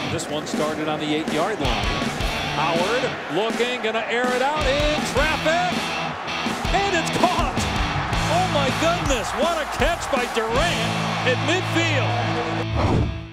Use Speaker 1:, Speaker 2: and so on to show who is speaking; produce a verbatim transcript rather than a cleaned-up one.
Speaker 1: This one started on the eight-yard line. Howard looking, gonna air it out in traffic, and it's caught. Oh my goodness, what a catch by Durant at midfield.